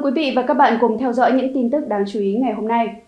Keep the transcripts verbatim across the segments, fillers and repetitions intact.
quý vị và các bạn cùng theo dõi những tin tức đáng chú ý ngày hôm nay.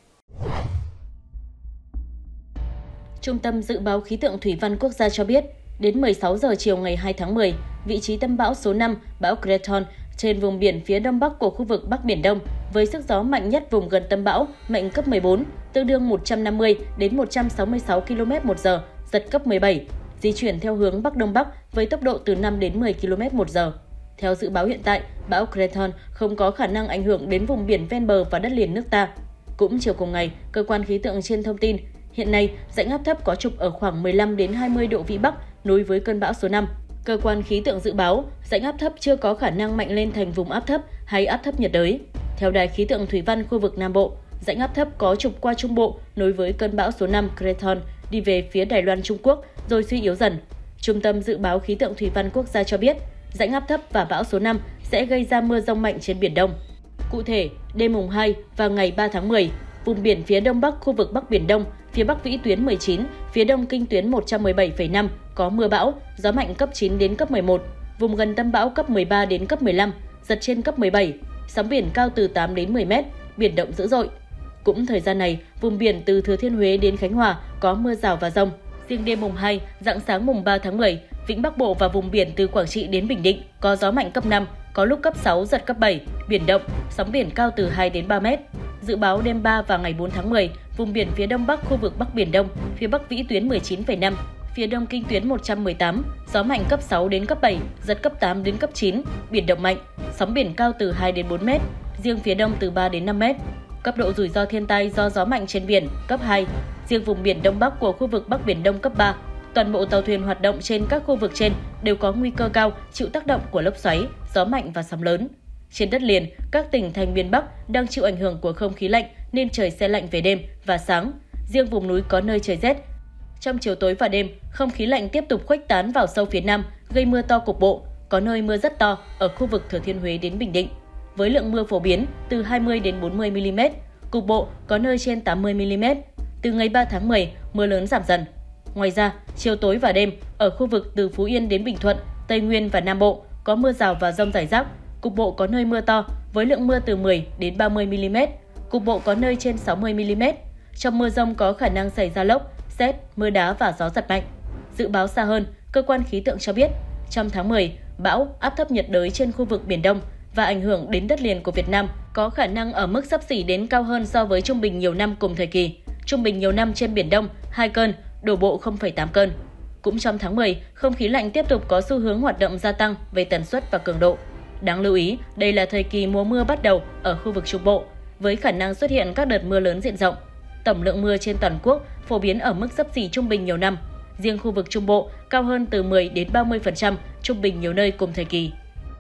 Trung tâm Dự báo Khí tượng Thủy văn Quốc gia cho biết, đến mười sáu giờ chiều ngày hai tháng mười, vị trí tâm bão số năm, bão Krathon, trên vùng biển phía đông bắc của khu vực Bắc Biển Đông, với sức gió mạnh nhất vùng gần tâm bão, mạnh cấp mười bốn, tương đương một trăm năm mươi đến một trăm sáu mươi sáu ki lô mét một giờ, giật cấp mười bảy, di chuyển theo hướng Bắc Đông Bắc với tốc độ từ năm đến mười ki lô mét một giờ. Theo dự báo hiện tại, bão Krathon không có khả năng ảnh hưởng đến vùng biển ven bờ và đất liền nước ta. Cũng chiều cùng ngày, cơ quan khí tượng trên thông tin, hiện nay rãnh áp thấp có trục ở khoảng mười lăm đến hai mươi độ vĩ Bắc nối với cơn bão số năm. Cơ quan khí tượng dự báo, rãnh áp thấp chưa có khả năng mạnh lên thành vùng áp thấp hay áp thấp nhiệt đới. Theo Đài khí tượng thủy văn khu vực Nam Bộ, rãnh áp thấp có trục qua Trung Bộ nối với cơn bão số năm Krathon đi về phía Đài Loan Trung Quốc rồi suy yếu dần. Trung tâm Dự báo Khí tượng Thủy văn Quốc gia cho biết, rãnh áp thấp và bão số năm sẽ gây ra mưa dông mạnh trên Biển Đông. Cụ thể, đêm mùng hai và ngày ba tháng mười, vùng biển phía đông bắc khu vực Bắc Biển Đông, phía bắc vĩ tuyến mười chín, phía đông kinh tuyến một trăm mười bảy phẩy năm có mưa bão, gió mạnh cấp chín đến cấp mười một, vùng gần tâm bão cấp mười ba đến cấp mười lăm, giật trên cấp mười bảy, sóng biển cao từ tám đến mười mét, biển động dữ dội. Cũng thời gian này, vùng biển từ Thừa Thiên Huế đến Khánh Hòa có mưa rào và dông. Riêng đêm mùng hai, rạng sáng mùng ba tháng mười, vịnh Bắc Bộ và vùng biển từ Quảng Trị đến Bình Định có gió mạnh cấp năm, có lúc cấp sáu, giật cấp bảy, biển động, sóng biển cao từ hai đến ba mét. Dự báo đêm ba và ngày bốn tháng mười, vùng biển phía đông bắc khu vực Bắc Biển Đông, phía bắc vĩ tuyến mười chín phẩy năm, phía đông kinh tuyến một trăm mười tám, gió mạnh cấp sáu đến cấp bảy, giật cấp tám đến cấp chín, biển động mạnh, sóng biển cao từ hai đến bốn mét, riêng phía đông từ ba đến năm mét. Cấp độ rủi ro thiên tai do gió mạnh trên biển cấp hai, riêng vùng biển đông bắc của khu vực Bắc Biển Đông cấp ba. Toàn bộ tàu thuyền hoạt động trên các khu vực trên đều có nguy cơ cao chịu tác động của lốc xoáy, gió mạnh và sóng lớn. Trên đất liền, các tỉnh thành miền Bắc đang chịu ảnh hưởng của không khí lạnh nên trời se lạnh về đêm và sáng. Riêng vùng núi có nơi trời rét. Trong chiều tối và đêm, không khí lạnh tiếp tục khuếch tán vào sâu phía Nam, gây mưa to cục bộ, có nơi mưa rất to ở khu vực Thừa Thiên Huế đến Bình Định. Với lượng mưa phổ biến từ hai mươi đến bốn mươi mi li mét, cục bộ có nơi trên tám mươi mi li mét. Từ ngày ba tháng mười, mưa lớn giảm dần. Ngoài ra, chiều tối và đêm, ở khu vực từ Phú Yên đến Bình Thuận, Tây Nguyên và Nam Bộ có mưa rào và dông rải rác, cục bộ có nơi mưa to với lượng mưa từ mười đến ba mươi mi li mét, cục bộ có nơi trên sáu mươi mi li mét. Trong mưa dông có khả năng xảy ra lốc, sét, mưa đá và gió giật mạnh. Dự báo xa hơn, cơ quan khí tượng cho biết, trong tháng mười, bão, áp thấp nhiệt đới trên khu vực Biển Đông và ảnh hưởng đến đất liền của Việt Nam có khả năng ở mức xấp xỉ đến cao hơn so với trung bình nhiều năm cùng thời kỳ. Trung bình nhiều năm trên Biển Đông hai cơn, đổ bộ không phẩy tám cơn. Cũng trong tháng mười, không khí lạnh tiếp tục có xu hướng hoạt động gia tăng về tần suất và cường độ. Đáng lưu ý, đây là thời kỳ mùa mưa bắt đầu ở khu vực Trung Bộ, với khả năng xuất hiện các đợt mưa lớn diện rộng. Tổng lượng mưa trên toàn quốc phổ biến ở mức xấp xỉ trung bình nhiều năm. Riêng khu vực Trung Bộ cao hơn từ mười đến ba mươi phần trăm trung bình nhiều nơi cùng thời kỳ.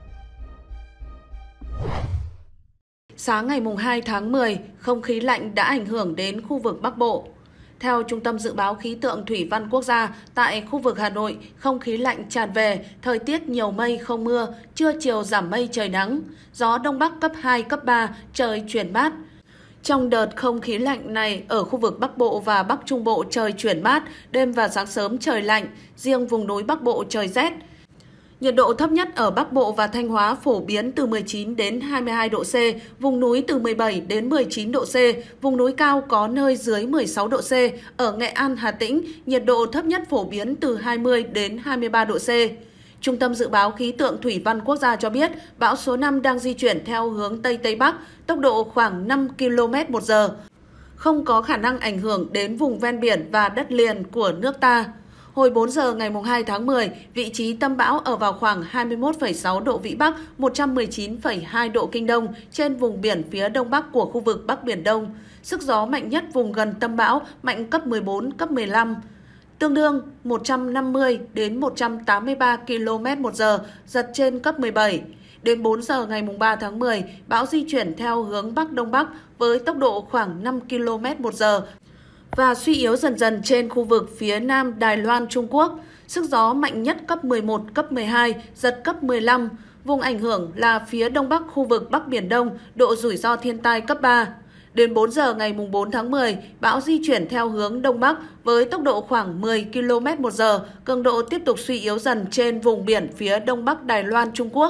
Sáng ngày hai tháng mười, không khí lạnh đã ảnh hưởng đến khu vực Bắc Bộ. Theo Trung tâm Dự báo Khí tượng Thủy văn Quốc gia, tại khu vực Hà Nội, không khí lạnh tràn về, thời tiết nhiều mây không mưa, trưa chiều giảm mây trời nắng, gió Đông Bắc cấp hai, cấp ba, trời chuyển mát. Trong đợt không khí lạnh này, ở khu vực Bắc Bộ và Bắc Trung Bộ trời chuyển mát, đêm và sáng sớm trời lạnh, riêng vùng núi Bắc Bộ trời rét. Nhiệt độ thấp nhất ở Bắc Bộ và Thanh Hóa phổ biến từ mười chín đến hai mươi hai độ C, vùng núi từ mười bảy đến mười chín độ C, vùng núi cao có nơi dưới mười sáu độ C. Ở Nghệ An, Hà Tĩnh, nhiệt độ thấp nhất phổ biến từ hai mươi đến hai mươi ba độ C. Trung tâm Dự báo Khí tượng Thủy văn Quốc gia cho biết, bão số năm đang di chuyển theo hướng Tây Tây Bắc, tốc độ khoảng năm ki lô mét một giờ. Không có khả năng ảnh hưởng đến vùng ven biển và đất liền của nước ta. Hồi bốn giờ ngày hai tháng mười, vị trí tâm bão ở vào khoảng hai mươi mốt phẩy sáu độ Vĩ Bắc, một trăm mười chín phẩy hai độ Kinh Đông trên vùng biển phía đông bắc của khu vực Bắc Biển Đông. Sức gió mạnh nhất vùng gần tâm bão mạnh cấp mười bốn, cấp mười lăm, tương đương một trăm năm mươi đến một trăm tám mươi ba ki lô mét một giờ, giật trên cấp mười bảy. Đến bốn giờ ngày ba tháng mười, bão di chuyển theo hướng Bắc Đông Bắc với tốc độ khoảng năm ki lô mét một giờ và suy yếu dần dần trên khu vực phía nam Đài Loan Trung Quốc. Sức gió mạnh nhất cấp mười một, cấp mười hai, giật cấp mười lăm. Vùng ảnh hưởng là phía đông bắc khu vực Bắc Biển Đông, độ rủi ro thiên tai cấp ba. Đến bốn giờ ngày bốn tháng mười, bão di chuyển theo hướng đông bắc với tốc độ khoảng mười ki lô mét một giờ, cường độ tiếp tục suy yếu dần trên vùng biển phía đông bắc Đài Loan Trung Quốc.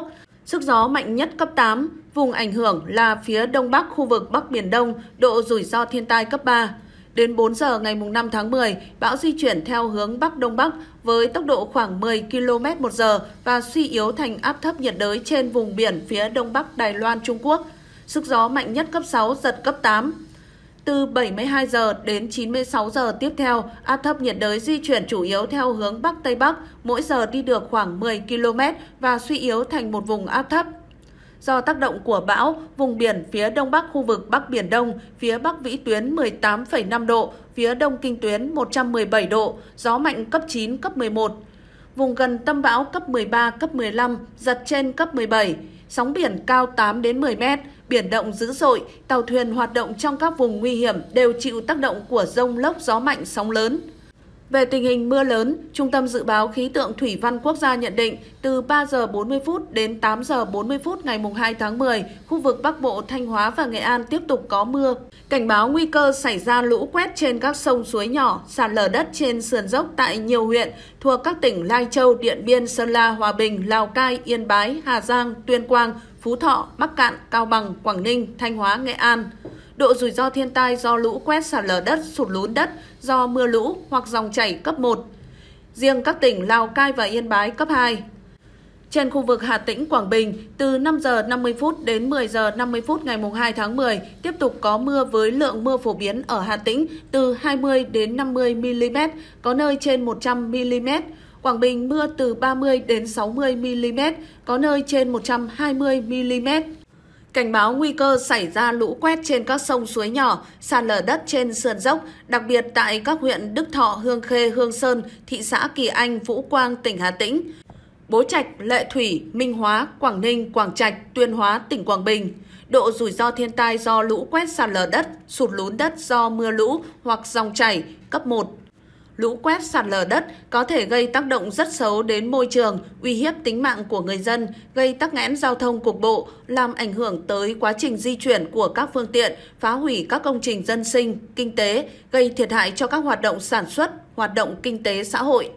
Sức gió mạnh nhất cấp tám, vùng ảnh hưởng là phía đông bắc khu vực Bắc Biển Đông, độ rủi ro thiên tai cấp ba. Đến bốn giờ ngày năm tháng mười, bão di chuyển theo hướng Bắc Đông Bắc với tốc độ khoảng mười ki lô mét một giờ và suy yếu thành áp thấp nhiệt đới trên vùng biển phía Đông Bắc Đài Loan, Trung Quốc. Sức gió mạnh nhất cấp sáu, giật cấp tám. Từ bảy mươi hai giờ đến chín mươi sáu giờ tiếp theo, áp thấp nhiệt đới di chuyển chủ yếu theo hướng Bắc Tây Bắc, mỗi giờ đi được khoảng mười ki lô mét và suy yếu thành một vùng áp thấp. Do tác động của bão, vùng biển phía đông bắc khu vực Bắc Biển Đông, phía bắc vĩ tuyến mười tám phẩy năm độ, phía đông kinh tuyến một trăm mười bảy độ, gió mạnh cấp chín, cấp mười một. Vùng gần tâm bão cấp mười ba, cấp mười lăm, giật trên cấp mười bảy. Sóng biển cao tám đến mười mét, biển động dữ dội, tàu thuyền hoạt động trong các vùng nguy hiểm đều chịu tác động của dông lốc, gió mạnh, sóng lớn. Về tình hình mưa lớn, Trung tâm Dự báo Khí tượng Thủy văn Quốc gia nhận định từ ba giờ bốn mươi phút đến tám giờ bốn mươi phút ngày hai tháng mười, khu vực Bắc Bộ, Thanh Hóa và Nghệ An tiếp tục có mưa. Cảnh báo nguy cơ xảy ra lũ quét trên các sông suối nhỏ, sạt lở đất trên sườn dốc tại nhiều huyện thuộc các tỉnh Lai Châu, Điện Biên, Sơn La, Hòa Bình, Lào Cai, Yên Bái, Hà Giang, Tuyên Quang, Phú Thọ, Bắc Kạn, Cao Bằng, Quảng Ninh, Thanh Hóa, Nghệ An. Độ rủi ro thiên tai do lũ quét, sạt lở đất, sụt lún đất do mưa lũ hoặc dòng chảy cấp một. Riêng các tỉnh Lào Cai và Yên Bái cấp hai. Trên khu vực Hà Tĩnh, Quảng Bình, từ năm giờ năm mươi phút đến mười giờ năm mươi phút ngày hai tháng mười, tiếp tục có mưa với lượng mưa phổ biến ở Hà Tĩnh từ hai mươi đến năm mươi mi-li-mét, có nơi trên một trăm mi-li-mét. Quảng Bình mưa từ ba mươi đến sáu mươi mi-li-mét, có nơi trên một trăm hai mươi mi-li-mét. Cảnh báo nguy cơ xảy ra lũ quét trên các sông suối nhỏ, sạt lở đất trên sườn dốc, đặc biệt tại các huyện Đức Thọ, Hương Khê, Hương Sơn, thị xã Kỳ Anh, Vũ Quang, tỉnh Hà Tĩnh, Bố Trạch, Lệ Thủy, Minh Hóa, Quảng Ninh, Quảng Trạch, Tuyên Hóa, tỉnh Quảng Bình. Độ rủi ro thiên tai do lũ quét, sạt lở đất, sụt lún đất do mưa lũ hoặc dòng chảy cấp một. Lũ quét, sạt lở đất có thể gây tác động rất xấu đến môi trường, uy hiếp tính mạng của người dân, gây tắc nghẽn giao thông cục bộ, làm ảnh hưởng tới quá trình di chuyển của các phương tiện, phá hủy các công trình dân sinh, kinh tế, gây thiệt hại cho các hoạt động sản xuất, hoạt động kinh tế xã hội.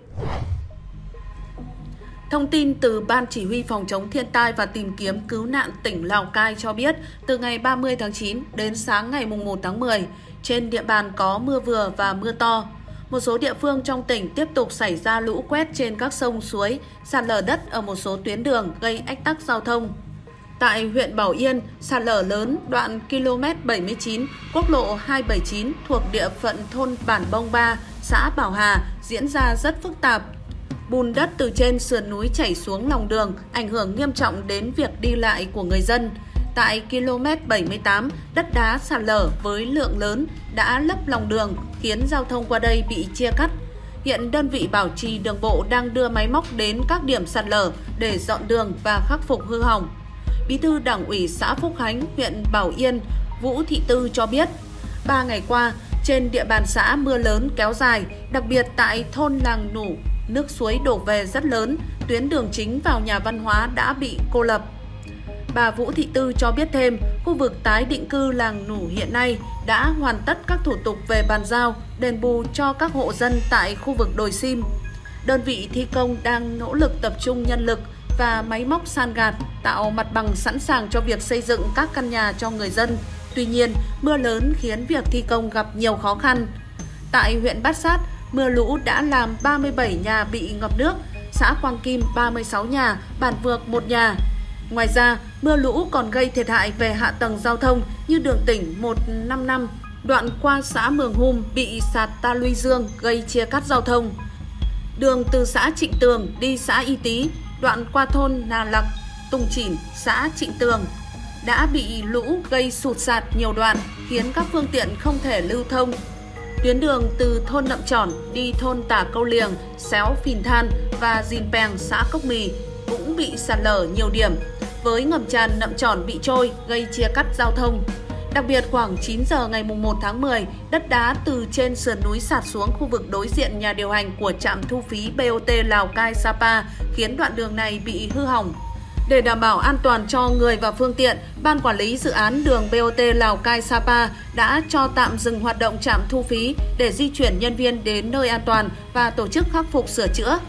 Thông tin từ Ban Chỉ huy Phòng chống thiên tai và tìm kiếm cứu nạn tỉnh Lào Cai cho biết, từ ngày ba mươi tháng chín đến sáng ngày một tháng mười, trên địa bàn có mưa vừa và mưa to. Một số địa phương trong tỉnh tiếp tục xảy ra lũ quét trên các sông suối, sạt lở đất ở một số tuyến đường gây ách tắc giao thông. Tại huyện Bảo Yên, sạt lở lớn đoạn ki lô mét bảy mươi chín, quốc lộ hai bảy chín thuộc địa phận thôn Bản Bông ba, xã Bảo Hà diễn ra rất phức tạp. Bùn đất từ trên sườn núi chảy xuống lòng đường, ảnh hưởng nghiêm trọng đến việc đi lại của người dân. Tại ki lô mét bảy mươi tám, đất đá sạt lở với lượng lớn đã lấp lòng đường, khiến giao thông qua đây bị chia cắt. Hiện đơn vị bảo trì đường bộ đang đưa máy móc đến các điểm sạt lở để dọn đường và khắc phục hư hỏng. Bí thư Đảng ủy xã Phúc Khánh, huyện Bảo Yên, Vũ Thị Tư cho biết, ba ngày qua, trên địa bàn xã mưa lớn kéo dài, đặc biệt tại thôn Làng Nủ, nước suối đổ về rất lớn, tuyến đường chính vào nhà văn hóa đã bị cô lập. Bà Vũ Thị Tư cho biết thêm, khu vực tái định cư Làng Nủ hiện nay đã hoàn tất các thủ tục về bàn giao, đền bù cho các hộ dân tại khu vực đồi sim. Đơn vị thi công đang nỗ lực tập trung nhân lực và máy móc san gạt, tạo mặt bằng sẵn sàng cho việc xây dựng các căn nhà cho người dân. Tuy nhiên, mưa lớn khiến việc thi công gặp nhiều khó khăn. Tại huyện Bát Sát, mưa lũ đã làm ba mươi bảy nhà bị ngập nước, xã Quang Kim ba mươi sáu nhà, Bản Vược một nhà. Ngoài ra, mưa lũ còn gây thiệt hại về hạ tầng giao thông như đường tỉnh một năm năm, đoạn qua xã Mường Hum bị sạt ta luy dương gây chia cắt giao thông. Đường từ xã Trịnh Tường đi xã Y Tý, đoạn qua thôn Nà Lặc, Tùng Chỉn, xã Trịnh Tường đã bị lũ gây sụt sạt nhiều đoạn, khiến các phương tiện không thể lưu thông. Tuyến đường từ thôn Nậm Tròn đi thôn Tả Câu Liềng, Xéo Phìn Than và Dìn Pèng, xã Cốc Mì cũng bị sạt lở nhiều điểm, với ngầm tràn Nậm Tròn bị trôi gây chia cắt giao thông. Đặc biệt khoảng chín giờ ngày một tháng mười, đất đá từ trên sườn núi sạt xuống khu vực đối diện nhà điều hành của trạm thu phí bê o tê Lào Cai Sapa, khiến đoạn đường này bị hư hỏng. Để đảm bảo an toàn cho người và phương tiện, Ban Quản lý Dự án đường bê o tê Lào Cai Sapa đã cho tạm dừng hoạt động trạm thu phí để di chuyển nhân viên đến nơi an toàn và tổ chức khắc phục sửa chữa.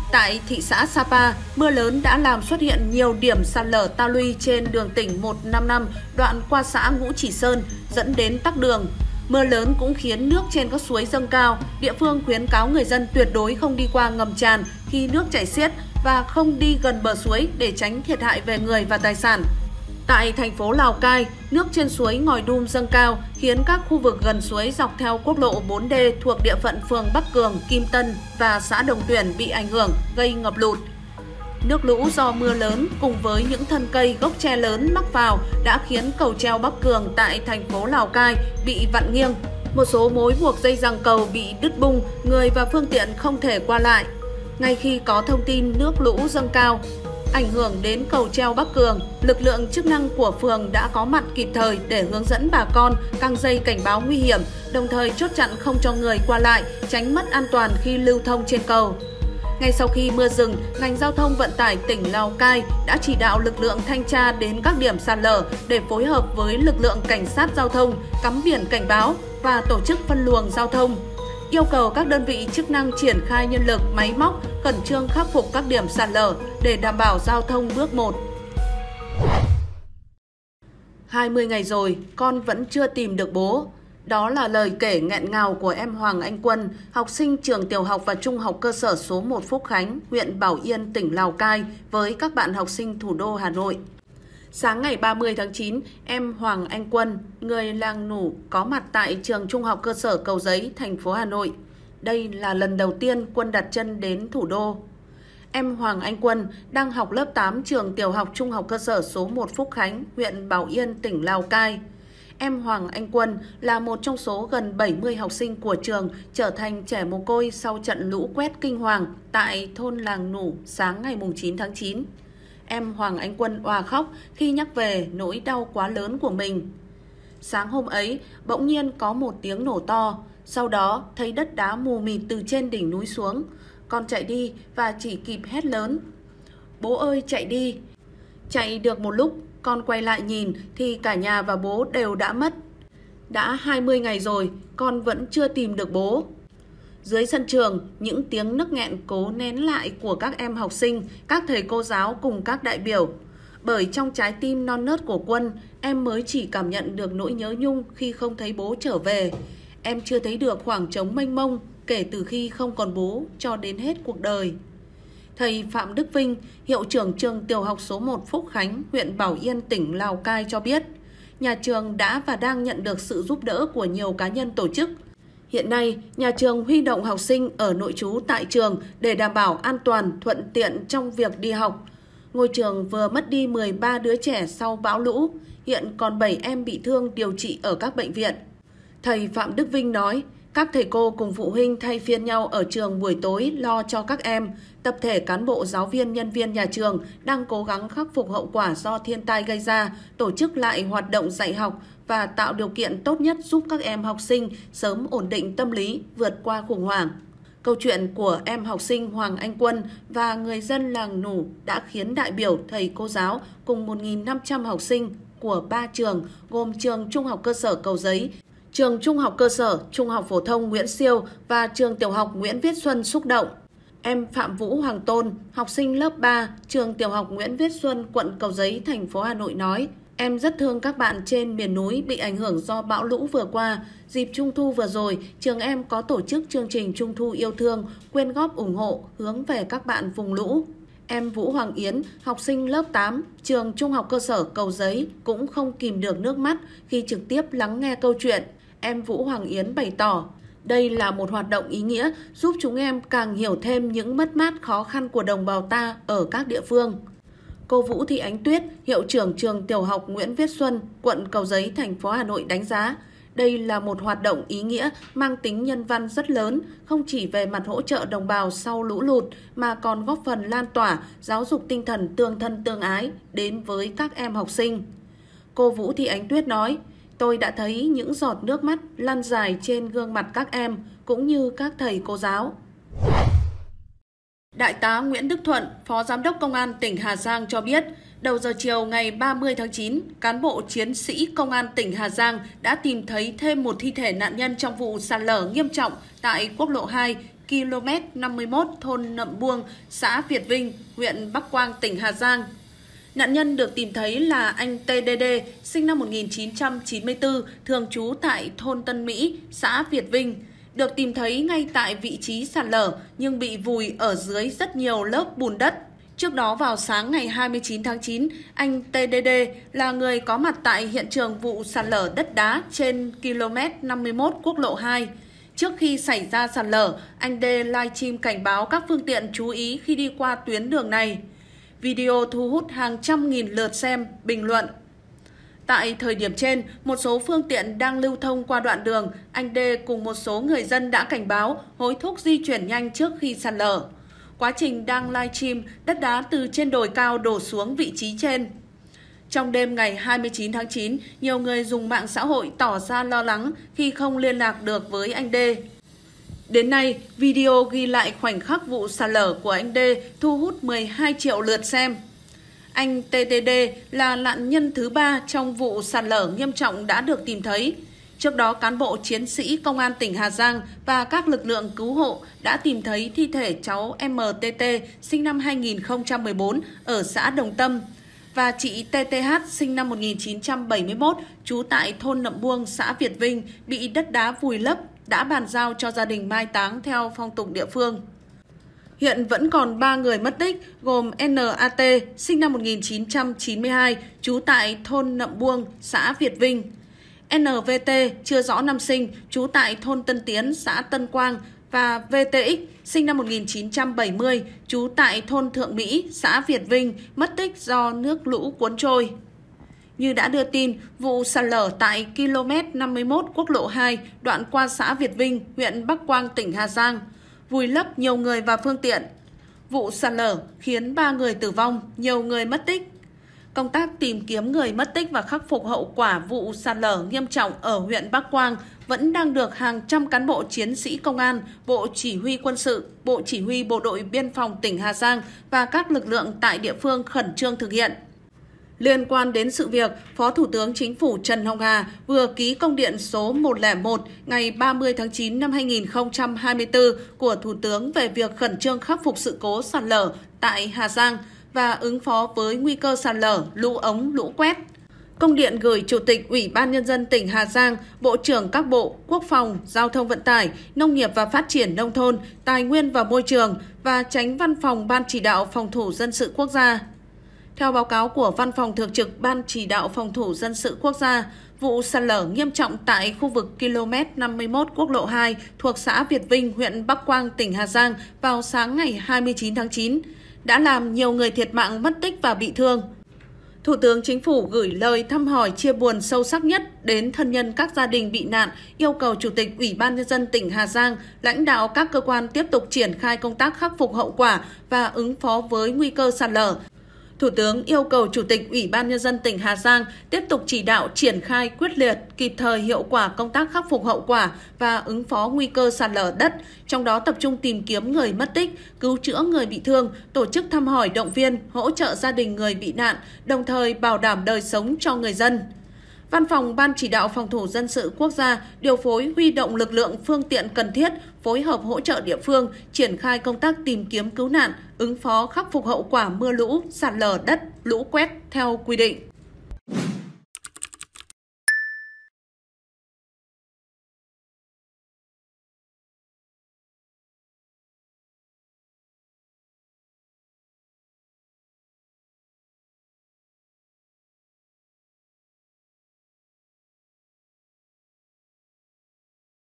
Tại thị xã Sapa, mưa lớn đã làm xuất hiện nhiều điểm sạt lở ta luy trên đường tỉnh một năm năm đoạn qua xã Ngũ Chỉ Sơn, dẫn đến tắc đường. Mưa lớn cũng khiến nước trên các suối dâng cao. Địa phương khuyến cáo người dân tuyệt đối không đi qua ngầm tràn khi nước chảy xiết và không đi gần bờ suối để tránh thiệt hại về người và tài sản. Tại thành phố Lào Cai, nước trên suối Ngòi Đum dâng cao khiến các khu vực gần suối dọc theo quốc lộ bốn D thuộc địa phận phường Bắc Cường, Kim Tân và xã Đồng Tuyển bị ảnh hưởng, gây ngập lụt. Nước lũ do mưa lớn cùng với những thân cây gốc tre lớn mắc vào đã khiến cầu treo Bắc Cường tại thành phố Lào Cai bị vặn nghiêng. Một số mối buộc dây giằng cầu bị đứt bung, người và phương tiện không thể qua lại. Ngay khi có thông tin nước lũ dâng cao ảnh hưởng đến cầu treo Bắc Cường, lực lượng chức năng của phường đã có mặt kịp thời để hướng dẫn bà con căng dây cảnh báo nguy hiểm, đồng thời chốt chặn không cho người qua lại, tránh mất an toàn khi lưu thông trên cầu. Ngay sau khi mưa dừng, ngành giao thông vận tải tỉnh Lào Cai đã chỉ đạo lực lượng thanh tra đến các điểm sạt lở để phối hợp với lực lượng cảnh sát giao thông, cắm biển cảnh báo và tổ chức phân luồng giao thông. Yêu cầu các đơn vị chức năng triển khai nhân lực, máy móc, khẩn trương khắc phục các điểm sạt lở để đảm bảo giao thông bước một. hai mươi ngày rồi, con vẫn chưa tìm được bố. Đó là lời kể nghẹn ngào của em Hoàng Anh Quân, học sinh trường tiểu học và trung học cơ sở số một Phúc Khánh, huyện Bảo Yên, tỉnh Lào Cai với các bạn học sinh thủ đô Hà Nội. Sáng ngày ba mươi tháng chín, em Hoàng Anh Quân, người làng Nủ, có mặt tại trường trung học cơ sở Cầu Giấy, thành phố Hà Nội. Đây là lần đầu tiên Quân đặt chân đến thủ đô. Em Hoàng Anh Quân đang học lớp tám trường tiểu học trung học cơ sở số một Phúc Khánh, huyện Bảo Yên, tỉnh Lào Cai. Em Hoàng Anh Quân là một trong số gần bảy mươi học sinh của trường trở thành trẻ mồ côi sau trận lũ quét kinh hoàng tại thôn làng Nủ sáng ngày chín tháng chín. Em Hoàng Anh Quân òa khóc khi nhắc về nỗi đau quá lớn của mình. Sáng hôm ấy, bỗng nhiên có một tiếng nổ to, sau đó thấy đất đá mù mịt từ trên đỉnh núi xuống. Con chạy đi và chỉ kịp hét lớn: "Bố ơi, chạy đi!" Chạy được một lúc, con quay lại nhìn thì cả nhà và bố đều đã mất. Đã hai mươi ngày rồi, con vẫn chưa tìm được bố. Dưới sân trường, những tiếng nức nghẹn cố nén lại của các em học sinh, các thầy cô giáo cùng các đại biểu. Bởi trong trái tim non nớt của Quân, em mới chỉ cảm nhận được nỗi nhớ nhung khi không thấy bố trở về. Em chưa thấy được khoảng trống mênh mông kể từ khi không còn bố cho đến hết cuộc đời. Thầy Phạm Đức Vinh, hiệu trưởng trường tiểu học số một Phúc Khánh, huyện Bảo Yên, tỉnh Lào Cai cho biết, nhà trường đã và đang nhận được sự giúp đỡ của nhiều cá nhân tổ chức. Hiện nay, nhà trường huy động học sinh ở nội trú tại trường để đảm bảo an toàn, thuận tiện trong việc đi học. Ngôi trường vừa mất đi mười ba đứa trẻ sau bão lũ, hiện còn bảy em bị thương điều trị ở các bệnh viện. Thầy Phạm Đức Vinh nói, các thầy cô cùng phụ huynh thay phiên nhau ở trường buổi tối lo cho các em. Tập thể cán bộ, giáo viên, nhân viên nhà trường đang cố gắng khắc phục hậu quả do thiên tai gây ra, tổ chức lại hoạt động dạy học và tạo điều kiện tốt nhất giúp các em học sinh sớm ổn định tâm lý, vượt qua khủng hoảng. Câu chuyện của em học sinh Hoàng Anh Quân và người dân làng Nủ đã khiến đại biểu, thầy cô giáo cùng một nghìn năm trăm học sinh của ba trường gồm trường Trung học cơ sở Cầu Giấy, trường Trung học cơ sở Trung học phổ thông Nguyễn Siêu và trường tiểu học Nguyễn Viết Xuân xúc động. Em Phạm Vũ Hoàng Tôn, học sinh lớp ba, trường tiểu học Nguyễn Viết Xuân, quận Cầu Giấy, thành phố Hà Nội nói, em rất thương các bạn trên miền núi bị ảnh hưởng do bão lũ vừa qua. Dịp Trung thu vừa rồi, trường em có tổ chức chương trình Trung thu yêu thương, quyên góp ủng hộ hướng về các bạn vùng lũ. Em Vũ Hoàng Yến, học sinh lớp tám, trường Trung học cơ sở Cầu Giấy cũng không kìm được nước mắt khi trực tiếp lắng nghe câu chuyện. Em Vũ Hoàng Yến bày tỏ, đây là một hoạt động ý nghĩa giúp chúng em càng hiểu thêm những mất mát khó khăn của đồng bào ta ở các địa phương. Cô Vũ Thị Ánh Tuyết, hiệu trưởng trường tiểu học Nguyễn Viết Xuân, quận Cầu Giấy, thành phố Hà Nội đánh giá, đây là một hoạt động ý nghĩa mang tính nhân văn rất lớn, không chỉ về mặt hỗ trợ đồng bào sau lũ lụt mà còn góp phần lan tỏa, giáo dục tinh thần tương thân tương ái đến với các em học sinh. Cô Vũ Thị Ánh Tuyết nói, tôi đã thấy những giọt nước mắt lăn dài trên gương mặt các em cũng như các thầy cô giáo. Đại tá Nguyễn Đức Thuận, Phó Giám đốc Công an tỉnh Hà Giang cho biết, đầu giờ chiều ngày ba mươi tháng chín, cán bộ chiến sĩ Công an tỉnh Hà Giang đã tìm thấy thêm một thi thể nạn nhân trong vụ sạt lở nghiêm trọng tại quốc lộ hai ki lô mét năm mươi mốt thôn Nậm Buông, xã Việt Vinh, huyện Bắc Quang, tỉnh Hà Giang. Nạn nhân được tìm thấy là anh tê đê đê, sinh năm một nghìn chín trăm chín mươi tư, thường trú tại thôn Tân Mỹ, xã Việt Vinh. Được tìm thấy ngay tại vị trí sạt lở nhưng bị vùi ở dưới rất nhiều lớp bùn đất. Trước đó vào sáng ngày hai mươi chín tháng chín, anh tê đê đê là người có mặt tại hiện trường vụ sạt lở đất đá trên ki lô mét năm mươi mốt quốc lộ hai. Trước khi xảy ra sạt lở, anh D livestream cảnh báo các phương tiện chú ý khi đi qua tuyến đường này. Video thu hút hàng trăm nghìn lượt xem, bình luận. Tại thời điểm trên, một số phương tiện đang lưu thông qua đoạn đường, anh D cùng một số người dân đã cảnh báo, hối thúc di chuyển nhanh trước khi sạt lở. Quá trình đang livestream, đất đá từ trên đồi cao đổ xuống vị trí trên. Trong đêm ngày hai mươi chín tháng chín, nhiều người dùng mạng xã hội tỏ ra lo lắng khi không liên lạc được với anh D. Đến nay, video ghi lại khoảnh khắc vụ sạt lở của anh D thu hút mười hai triệu lượt xem. Anh tê đê đê là nạn nhân thứ ba trong vụ sạt lở nghiêm trọng đã được tìm thấy. Trước đó, cán bộ chiến sĩ Công an tỉnh Hà Giang và các lực lượng cứu hộ đã tìm thấy thi thể cháu em tê tê sinh năm hai nghìn không trăm mười bốn ở xã Đồng Tâm và chị tê tê hát sinh năm một nghìn chín trăm bảy mươi mốt trú tại thôn Nậm Buông, xã Việt Vinh bị đất đá vùi lấp, đã bàn giao cho gia đình mai táng theo phong tục địa phương. Hiện vẫn còn ba người mất tích gồm en a tê sinh năm một nghìn chín trăm chín mươi hai trú tại thôn Nậm Buông, xã Việt Vinh, en vê tê chưa rõ năm sinh trú tại thôn Tân Tiến, xã Tân Quang và vê tê ích sinh năm một nghìn chín trăm bảy mươi trú tại thôn Thượng Mỹ, xã Việt Vinh mất tích do nước lũ cuốn trôi. Như đã đưa tin, vụ sạt lở tại ki lô mét năm mươi mốt quốc lộ hai đoạn qua xã Việt Vinh, huyện Bắc Quang, tỉnh Hà Giang, vùi lấp nhiều người và phương tiện. Vụ sạt lở khiến ba người tử vong, nhiều người mất tích. Công tác tìm kiếm người mất tích và khắc phục hậu quả vụ sạt lở nghiêm trọng ở huyện Bắc Quang vẫn đang được hàng trăm cán bộ chiến sĩ công an, Bộ Chỉ huy Quân sự, Bộ Chỉ huy Bộ đội Biên phòng tỉnh Hà Giang và các lực lượng tại địa phương khẩn trương thực hiện. Liên quan đến sự việc, Phó Thủ tướng Chính phủ Trần Hồng Hà vừa ký công điện số một không một ngày ba mươi tháng chín năm hai nghìn không trăm hai mươi tư của Thủ tướng về việc khẩn trương khắc phục sự cố sạt lở tại Hà Giang và ứng phó với nguy cơ sạt lở, lũ ống, lũ quét. Công điện gửi Chủ tịch Ủy ban Nhân dân tỉnh Hà Giang, Bộ trưởng các bộ Quốc phòng, Giao thông Vận tải, Nông nghiệp và Phát triển Nông thôn, Tài nguyên và Môi trường và Chánh Văn phòng Ban Chỉ đạo Phòng thủ Dân sự Quốc gia. Theo báo cáo của Văn phòng Thường trực Ban Chỉ đạo Phòng thủ Dân sự Quốc gia, vụ sạt lở nghiêm trọng tại khu vực ki lô mét năm mươi mốt quốc lộ hai thuộc xã Việt Vinh, huyện Bắc Quang, tỉnh Hà Giang vào sáng ngày hai mươi chín tháng chín đã làm nhiều người thiệt mạng, mất tích và bị thương. Thủ tướng Chính phủ gửi lời thăm hỏi chia buồn sâu sắc nhất đến thân nhân các gia đình bị nạn, yêu cầu Chủ tịch Ủy ban Nhân dân tỉnh Hà Giang, lãnh đạo các cơ quan tiếp tục triển khai công tác khắc phục hậu quả và ứng phó với nguy cơ sạt lở. Thủ tướng yêu cầu Chủ tịch Ủy ban Nhân dân tỉnh Hà Giang tiếp tục chỉ đạo triển khai quyết liệt, kịp thời hiệu quả công tác khắc phục hậu quả và ứng phó nguy cơ sạt lở đất, trong đó tập trung tìm kiếm người mất tích, cứu chữa người bị thương, tổ chức thăm hỏi động viên, hỗ trợ gia đình người bị nạn, đồng thời bảo đảm đời sống cho người dân. Văn phòng Ban Chỉ đạo Phòng thủ Dân sự Quốc gia điều phối huy động lực lượng phương tiện cần thiết, phối hợp hỗ trợ địa phương, triển khai công tác tìm kiếm cứu nạn, ứng phó khắc phục hậu quả mưa lũ, sạt lở đất, lũ quét theo quy định.